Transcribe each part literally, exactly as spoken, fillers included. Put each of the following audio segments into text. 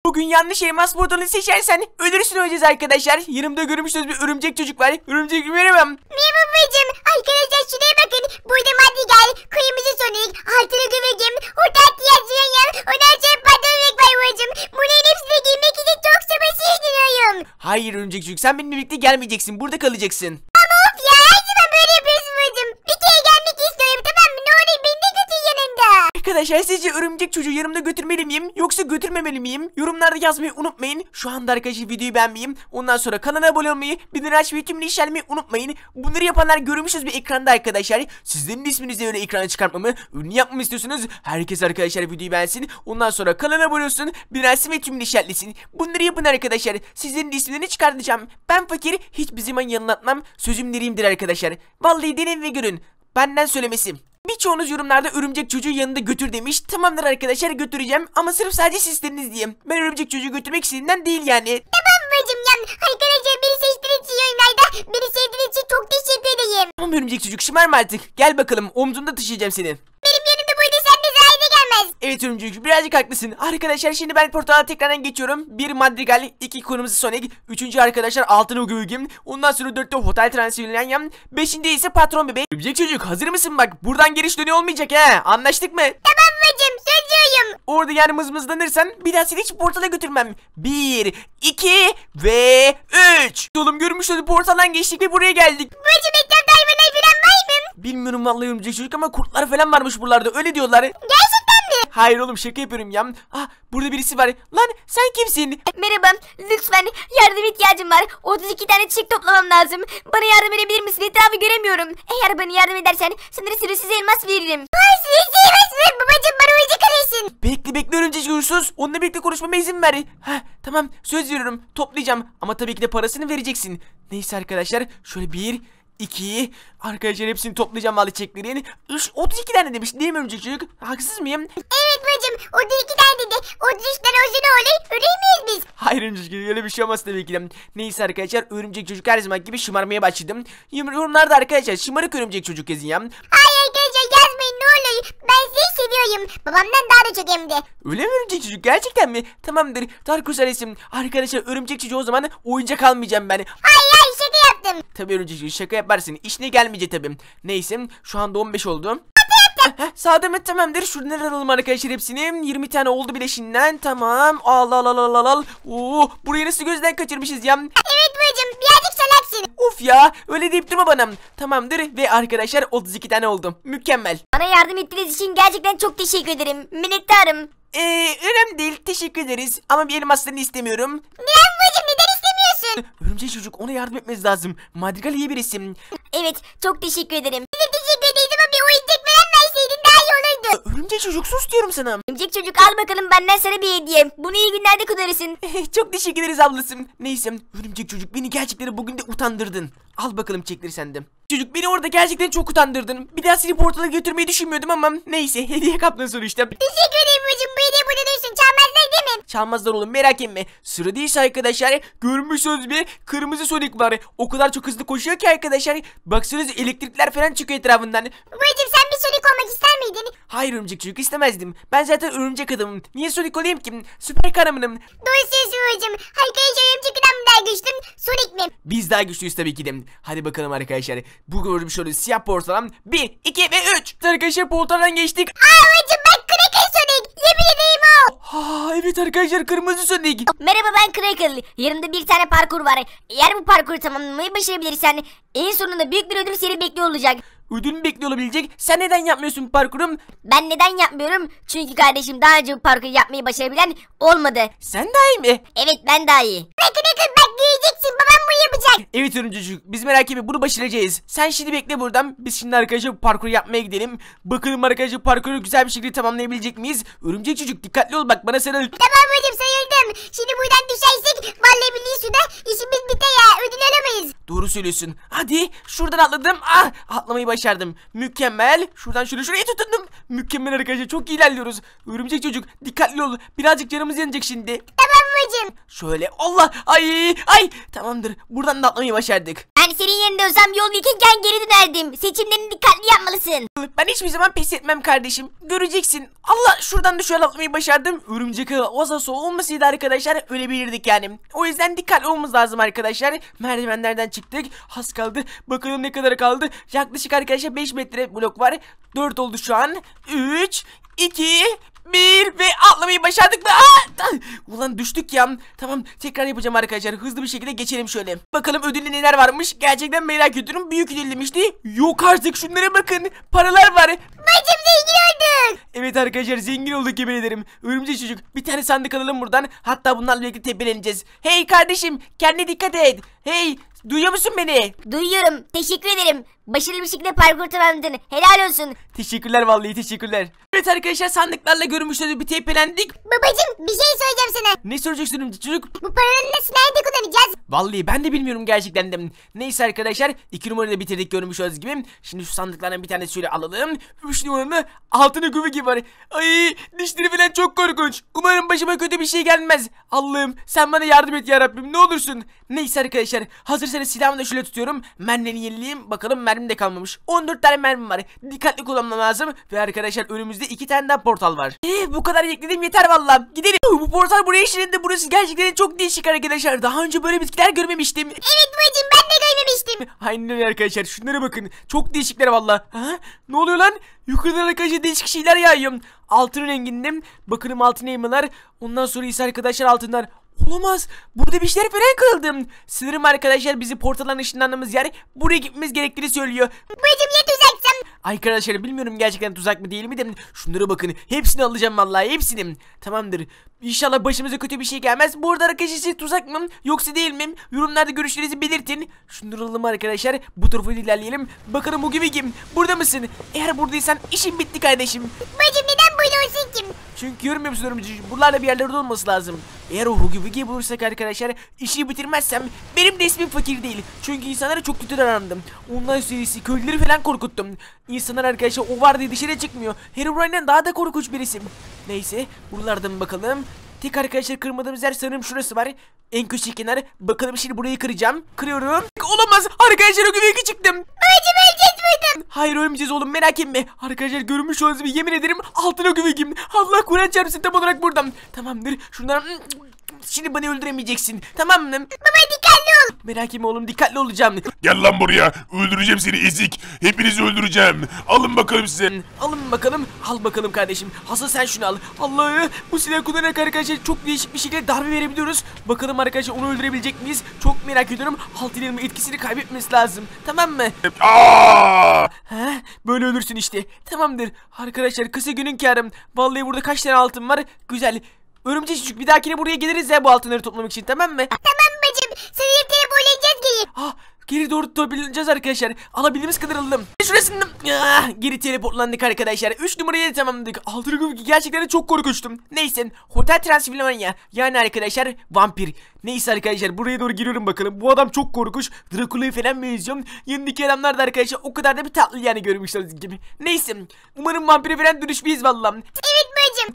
Bugün yanlış elmas portalını seçersen ölürsün olacağız arkadaşlar. Yanımda görmüşsünüz bir örümcek çocuk var. Örümcek merhaba. Merhaba babacım. Arkadaşlar şuraya bakın. Burada Madrigal, kırmızı Sonic, altına güvecim, ortak yazıyorum. Ondan sonra patlamak var babacım. Bunların hepsini giymek için çok sabırsızlanıyorum. Hayır örümcek çocuk, sen benimle birlikte gelmeyeceksin. Burada kalacaksın. Ama of ya, her zaman böyle yapıyorsun babacım. Bir kere gelmek istiyorum, tamam mı? Ne olur beni de götür yanında. Arkadaşlar sizce örümcek çocuğu yanımda götürmeli miyim yoksa götürmemeli miyim? Yorumlarda yazmayı unutmayın. Şu anda arkadaşlar videoyu beğenmeyi, ondan sonra kanala abone olmayı, bildirim açmayı, tüm işaretlemeyi unutmayın. Bunları yapanlar görmüşüz bir ekranda arkadaşlar. Sizlerin isminizi öyle ekrana çıkartmamı, ünlü yapmamı istiyorsunuz. Herkes arkadaşlar videoyu beğensin. Ondan sonra kanala abone olsun, bildirim açsın ve tüm işaretlesin. Bunları yapın arkadaşlar. Sizlerin isimlerini çıkartacağım. Ben fakir, hiçbir zaman yanına atmam. Sözüm nereyimdir arkadaşlar. Vallahi deneyin ve görün. Benden söylemesi. Birçoğunuz yorumlarda örümcek çocuğu yanında götür demiş. Tamamdır arkadaşlar, götüreceğim ama sırf sadece siz istediniz diye. Ben örümcek çocuğu götürmek istediğimden değil yani. Tamam babacım ya. Arkadaşlar beni seçtiğiniz için yorumlarda, beni sevdiğiniz için çok teşekkür ederim. Tamam örümcek çocuk, şımarma artık. Gel bakalım, omzumda taşıyacağım seni. Benim yanımda burada sen de zahide gelmez. Evet örümcek çocuk, birazcık haklısın. Arkadaşlar şimdi ben portala tekrardan geçiyorum. Bir Madrigal, iki kırmızı Sonic, üçüncü arkadaşlar altın Ogugim, ondan sonra dörtte Hotel Transylvania, beşinci ise Patron Bebek. Örümcek çocuk hazır mısın bak? Buradan geriş dönüyor olmayacak he. Anlaştık mı? Tamam babacım, söz veriyorum. Orada yani mızmızlanırsan bir daha seni hiç portala götürmem. Bir, iki ve üç. Oğlum görmüşsünüz, portaldan geçtik ve buraya geldik. Babacım etrafta hayvanlar falan var mı? Bilmiyorum vallahi örümcek çocuk ama kurtlar falan varmış buralarda, öyle diyorlar. Gerçekten mi? Hayır oğlum, şaka yapıyorum ya. Ah, burada birisi var. Lan sen kimsin? Merhaba, lütfen yardım ihtiyacım var. otuz iki tane çiçek toplamam lazım. Bana yardım edebilir misin? Etrafı göremiyorum. Eğer bana yardım edersen sana süresiz elmas veririm. Ay süresiz elmas ver babacım, bana oyuncak alırsın. Bekle bekle örümcek huysuz. Onunla birlikte konuşmama izin ver. Heh, tamam söz veriyorum, toplayacağım. Ama tabii ki de parasını vereceksin. Neyse arkadaşlar, şöyle bir, iki, arkadaşlar hepsini toplayacağım vallahi çiçeklerin. otuz iki tane demiş değil mi örümcek çocuk? Haksız mıyım? Evet babacım, otuz iki tane dedi. otuz üç tane olsa ne olur? Öyle miyiz biz? Hayır örümcek çocuk, öyle bir şey olmaz tabii ki de. Neyse arkadaşlar, örümcek çocuk her zaman gibi şımarmaya başladım. Yorumlarda arkadaşlar şımarık örümcek çocuk yazın ya. Hayır arkadaşlar yazmayın ne olur. Ben sizi seviyorum. Babamdan daha da çok hem de. Öyle mi örümcek çocuk, gerçekten mi? Tamamdır Darkus Aresim. Arkadaşlar örümcek çocuğu o zaman oyuncak almayacağım ben. Hayır hayır, şaka yaptım. Tabii örümcek çocuğu, şaka yaparsın. İşine gelmeyecek tabii. Neyse şu anda on beş oldu. Heh, sağda mı? Tamamdır. Şuradan alalım arkadaşlar hepsini. yirmi tane oldu bile şimdiden. Tamam. Al al al al al al. Oo, burayı nasıl gözden kaçırmışız ya. Evet babacım, birazcık salaksın. Of ya, öyle deyip durma bana. Tamamdır ve arkadaşlar otuz iki tane oldu. Mükemmel. Bana yardım ettiğiniz için gerçekten çok teşekkür ederim. Minnettarım. Eee önemli değil, teşekkür ederiz. Ama bir elmaslarını istemiyorum. Neden babacım, neden istemiyorsun? Örümcek çocuk, ona yardım etmemiz lazım. Madrigal iyi bir isim. Evet, çok teşekkür ederim. Size teşekkür ederiz ama bir oyuncak falan verseydin daha iyi olurdu. Örümcek çocuk sus diyorum sana. Örümcek çocuk al bakalım benden sana bir hediye. Bunu iyi günlerde kullanırsın. Çok teşekkür ederiz ablasım. Neyse örümcek çocuk, beni gerçekten bugün de utandırdın. Al bakalım çekleri sende. Çocuk, beni orada gerçekten çok utandırdın. Bir daha seni portala götürmeyi düşünmüyordum ama neyse, hediye kaptın sonuçta. Teşekkür ederim babacım, bu hediye burada dursun. Çalmazlar değil mi? Çalmazlar oğlum, merak etme. Sıra değilse arkadaşlar, görmüşsünüz bir kırmızı Sonic var. O kadar çok hızlı koşuyor ki arkadaşlar. Baksanıza elektrikler falan çıkıyor etrafından. Babacım sen bir Sonic olmak ister miydin? Hayır örümcek çocuk, istemezdim. Ben zaten örümcek adamım. Niye Sonic olayım ki? Süper kahramanım. Doğru söylüyorsun babacım. Arkadaşlar örümcek adam mı daha güçlü, Sonic mi? Biz daha güçlüyüz tabii ki de. Hadi bakalım arkadaşlar. Bu görmüş olduğunuz siyah portalan. bir, iki ve üç. Arkadaşlar portaldan geçtik. Aa babacım, bak Cracker Sonic. Yemin ederim o. Ha evet arkadaşlar, kırmızı Sonic. Merhaba, ben Cracker. Yanımda bir tane parkur var. Eğer bu parkuru tamamlamayı başarabilirsen en sonunda büyük bir ödül seni bekliyor olacak. Ödül mü bekliyor olabilecek? Sen neden yapmıyorsun parkurum? Ben neden yapmıyorum? Çünkü kardeşim daha önce bu parkuru yapmayı başarabilen olmadı. Sen daha iyi mi? Evet, ben daha iyi. Cracker bak göreceksin, babam bunu yapacak. Evet örümcek çocuk, biz merak etme, bunu başaracağız. Sen şimdi bekle buradan. Biz şimdi arkadaşlar bu parkuru yapmaya gidelim. Bakalım arkadaşlar parkuru güzel bir şekilde tamamlayabilecek miyiz? Örümcek çocuk dikkatli ol, bak bana sarıl. Tamam babacım, sayıldım. Şimdi buradan düşersek vallahi billahi suda işimiz biter ya, ödül alamayız. Doğru söylüyorsun. Hadi şuradan atladım. Ah, atlamayı başardım. Mükemmel. Şuradan şöyle şuraya tutundum. Mükemmel arkadaşlar, çok iyi ilerliyoruz. Örümcek çocuk dikkatli ol. Birazcık canımız yanacak şimdi. Tamam babacım. Şöyle Allah, ay ay, tamamdır. Buradan da atlamayı başardık. Ben senin yerinde olsam yol yıkırken geri dönerdim. Seçimlerini dikkatli yapmalısın. Ben hiçbir zaman pes etmem kardeşim. Göreceksin. Allah, şuradan da şöyle atlamayı başardım. Örümcek ağı Ozaso olmasaydı arkadaşlar ölebilirdik yani. O yüzden dikkatli olmamız lazım arkadaşlar. Merdivenlerden çıktık. Az kaldı. Bakalım ne kadar kaldı. Yaklaşık arkadaşlar beş metre blok var. dört oldu şu an. üç, iki, bir ve atlamayı başardık mı? Aa! Ulan düştük ya. Tamam, tekrar yapacağım arkadaşlar. Hızlı bir şekilde geçelim şöyle. Bakalım ödülde neler varmış. Gerçekten merak ediyorum. Büyük ödül demişti. Yok artık, şunlara bakın. Paralar var. Bacım zengin olduk. Evet arkadaşlar, zengin olduk yemin ederim. Örümcek çocuk, bir tane sandık alalım buradan. Hatta bunlarla birlikte tepeleneceğiz. Hey kardeşim, kendine dikkat et. Hey, duyuyor musun beni? Duyuyorum. Teşekkür ederim. Başarılı bir şekilde parkur tamamladın. Helal olsun. Teşekkürler, vallahi teşekkürler. Evet arkadaşlar, sandıklarla görmüş olduğunuz bir tepelendik. Babacım bir şey söyleyeceğim sana. Ne soracaksın örümcek çocuk? Bu paraları nasıl, nerede kullanacağız? Vallahi ben de bilmiyorum gerçekten de. Neyse arkadaşlar, iki numarayı da bitirdik görmüş olduğunuz gibi. Şimdi şu sandıklardan bir tane şöyle alalım. Üç numaranın altına güvü gibi var. Ay, dişleri falan çok korkunç. Umarım başıma kötü bir şey gelmez. Allah'ım sen bana yardım et ya Rabbim, ne olursun. Neyse arkadaşlar, hazırsanız silahımı da şöyle tutuyorum. Mermileri yenileyim. Bakalım mermim de kalmamış. on dört tane mermim var. Dikkatli kullanmam lazım. Ve arkadaşlar önümüzde iki tane daha portal var. Eee bu kadar ekledim yeter vallahi. Gidelim. Bu portal buraya işlerinde, burası gerçekten çok değişik arkadaşlar. Daha önce böyle bitkiler görmemiştim. Evet babacım, ben de görmemiştim. Aynen öyle arkadaşlar, şunlara bakın. Çok değişikler vallahi. Ha? Ne oluyor lan? Yukarıdan arkadaşlar değişik şeyler yağıyor. Altın renginde. Bakalım altın elmalar. Ondan sonra ise arkadaşlar altınlar. Olamaz. Burada bir şeyler falan kırıldı. Sanırım arkadaşlar bizi portaldan ışınlandığımız yer buraya gitmemiz gerektiğini söylüyor. Babacım ya tuzaksam? Arkadaşlar bilmiyorum gerçekten tuzak mı değil mi de. Şunlara bakın. Hepsini alacağım vallahi, hepsini. Tamamdır. İnşallah başımıza kötü bir şey gelmez. Bu arada arkadaşlar tuzak mı yoksa değil mi? Yorumlarda görüşlerinizi belirtin. Şunları alalım arkadaşlar. Bu tarafa ilerleyelim. Bakalım bu gibi kim? Burada mısın? Eğer buradaysan işim bitti kardeşim. Babacım neden böyle olsun ki? Çünkü görmüyor musun örümcek? Buralarda bir yerlerde olması lazım. Eğer o Hugi Bugi'yi bulursak arkadaşlar, işi bitirmezsem benim de ismim fakir değil. Çünkü insanlara çok kötü davrandım. Ondan serisi köylüleri falan korkuttum. İnsanlar arkadaşlar o var diye dışarı çıkmıyor. Herobrine'den daha da korkunç bir isim. Neyse, buralardan bakalım. Tek arkadaşlar kırmadığımız yer sanırım şurası var. En köşe kenar. Bakalım şimdi burayı kıracağım. Kırıyorum. Olamaz. Arkadaşlar o güveki çıktım. Babacım öleceğiz buradan. Hayır ölmeyeceğiz oğlum, merak etme. Arkadaşlar görmüş olduğunuz gibi yemin ederim altına güvekim. Allah Kur'an çarpsın tam olarak buradan. Tamamdır. Şundan şimdi beni öldüremeyeceksin. Tamam mı? Baba dikkatli ol. Merak etme oğlum, dikkatli olacağım. Gel lan buraya. Öldüreceğim seni ezik. Hepinizi öldüreceğim. Alın bakalım size. Alın bakalım. Al bakalım kardeşim. Asıl sen şunu al. Allah'ı bu silah kullanarak arkadaşlar çok değişik bir şekilde darbe verebiliyoruz. Bakalım arkadaşlar onu öldürebilecek miyiz? Çok merak ediyorum. Altın elma etkisini kaybetmesi lazım. Tamam mı? Aa! He, böyle ölürsün işte. Tamamdır. Arkadaşlar kısa günün kârım. Vallahi burada kaç tane altın var? Güzel. Örümcek çocuk, bir dahakine buraya geliriz ya bu altınları toplamak için, tamam mı? Tamam babacım. Sayıp telefonlayacağız geri. Ah, geri doğru tutabileceğiz arkadaşlar. Alabildiğimiz kadar alalım. Şurasında ah, geri teleportlandık arkadaşlar. üç numarayı da tamamladık. Altın gerçekten de çok korkunçtum. Neyse, Hotel Transylvania. Yani arkadaşlar vampir. Neyse arkadaşlar, buraya doğru giriyorum bakalım. Bu adam çok korkunç. Dracula'ya falan benziyor. Yanındaki adamlar da arkadaşlar o kadar da bir tatlı yani, görmüşsünüz gibi. Neyse, umarım vampire falan dönüşmeyiz vallahi. Evet babacım.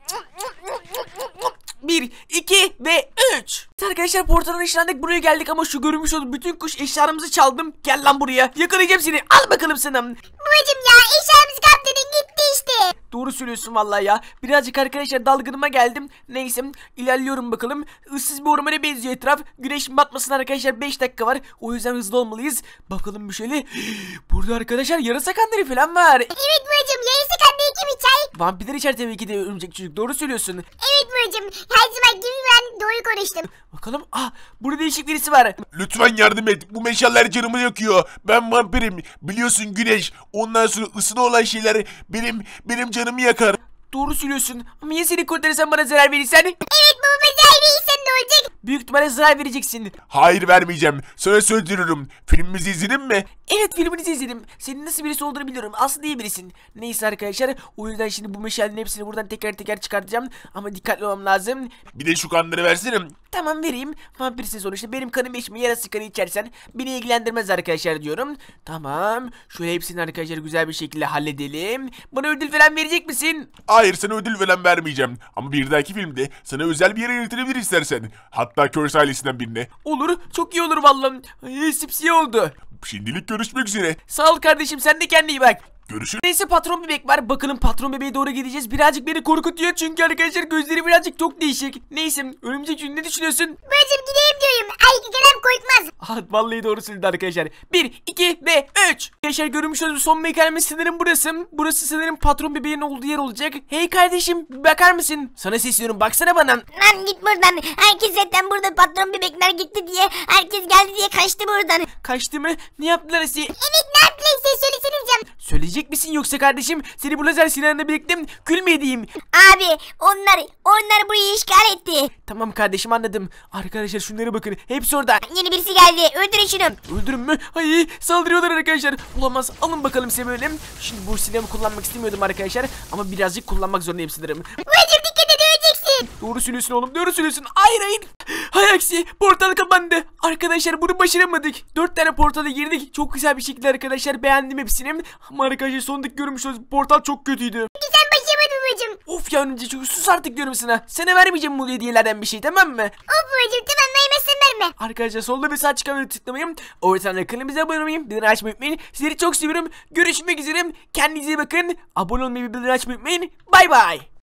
bir, iki ve üç. Arkadaşlar portaldan ışınlandık, buraya geldik ama şu görmüş olduğunuz bütün kuş eşyalarımızı çaldım. Gel lan buraya, yakalayacağım seni, al bakalım sana. Babacım ya eşyamızı kaptırdın gitti işte. Doğru söylüyorsun vallahi ya. Birazcık arkadaşlar dalgınıma geldim. Neyse, ilerliyorum bakalım. Issız bir ormana benziyor etraf. Güneşin batmasına arkadaşlar beş dakika var. O yüzden hızlı olmalıyız. Bakalım bir şöyle. Burada arkadaşlar yarasa kanları falan var. Evet babacım, yarısı kandı iki bir çay. Vampirler içer tabii ki de örümcek çocuk. Doğru söylüyorsun. Evet babacım, her zaman gibi ben doğru konuştum. Bakalım. Ah, burada değişik birisi var. Lütfen yardım et. Bu meşaller canımı yakıyor. Ben vampirim. Biliyorsun güneş. Ondan sonra ısına olan şeyler benim benim canımı yakar. Doğru söylüyorsun. Ama ya seni kurtarırsam bana zarar verirsen? Evet baba, zaten iyiysen ne olacak? Büyük ihtimalle zarar vereceksin. Hayır vermeyeceğim. Sana söz veriyorum. Filmimizi izledin mi? Evet, filminizi izledim. Senin nasıl birisi olduğunu biliyorum. Aslında iyi birisin. Neyse arkadaşlar, o yüzden şimdi bu meşalerin hepsini buradan teker teker çıkartacağım. Ama dikkatli olmam lazım. Bir de şu kanları versene. Tamam, vereyim. Vampirsin sonuçta. Benim kanım içme, yarası kanı içersen beni ilgilendirmez arkadaşlar diyorum. Tamam. Şöyle hepsini arkadaşlar güzel bir şekilde halledelim. Bana ödül falan verecek misin? Hayır, sana ödül falan vermeyeceğim. Ama bir dahaki filmde sana özel bir yere yönetilebilir istersen. Hatta Curse ailesinden birine. Olur. Çok iyi olur vallahi. Ay, sipsiye oldu. Şimdilik görüşmek üzere. Sağ ol kardeşim, sen de kendine iyi bak. Görüşürüz. Neyse patron bebek var. Bakalım patron bebeğe doğru gideceğiz. Birazcık beni korkutuyor çünkü arkadaşlar gözleri birazcık çok değişik. Neyse örümcek çocuk ne düşünüyorsun? Babacım gideyim diyorum. Ay Kerem korkmaz. Ah vallahi doğru söyledi arkadaşlar. bir, iki ve üç. Arkadaşlar görmüş olduğunuz son mekanımız sanırım burası. Burası sanırım patron bebeğin olduğu yer olacak. Hey kardeşim bir bakar mısın? Sana sesleniyorum, baksana bana. Lan git buradan. Herkes zaten burada patron bebekler gitti diye. Herkes geldi diye kaçtı buradan. Kaçtı mı? Ne yaptılar size? Evet ne yaptılar size söyleseniz canım. Söyleyecek misin yoksa kardeşim? Seni bu lazer silahına birlikte kül mü edeyim? Abi onlar onlar burayı işgal etti. Tamam kardeşim, anladım. Arkadaşlar şunlara bakın. Hepsi orada. Yeni birisi geldi. Öldürün şunu. Öldürün mü? Ay saldırıyorlar arkadaşlar. Olamaz. Alın bakalım size böyle. Şimdi bu silahımı kullanmak istemiyordum arkadaşlar. Ama birazcık kullanmak zorundayım sanırım. Babacım dikkat et öleceksin. Doğru söylüyorsun oğlum. Doğru söylüyorsun. Hayır hayır. Hay aksi. Portal kapandı. Arkadaşlar bunu başaramadık. Dört tane portala girdik. Çok güzel bir şekilde arkadaşlar. Beğendim hepsini. Ama arkadaşlar sondaki görmüş olduğunuz portal çok kötüydü. Sen başaramadın babacım. Of ya önce çok sus artık diyorum sana. Sana vermeyeceğim bu hediyelerden bir şey, tamam mı? Of babacım tamam vermezsen verme. Arkadaşlar solda bir sağ çıkan tıklamayın. Ortadan kanalımıza abone olmayı, bildirim açmayı unutmayın. Sizleri çok seviyorum. Görüşmek üzere. Kendinize iyi bakın. Abone olmayı, bildirim açmayı unutmayın. Bay bay.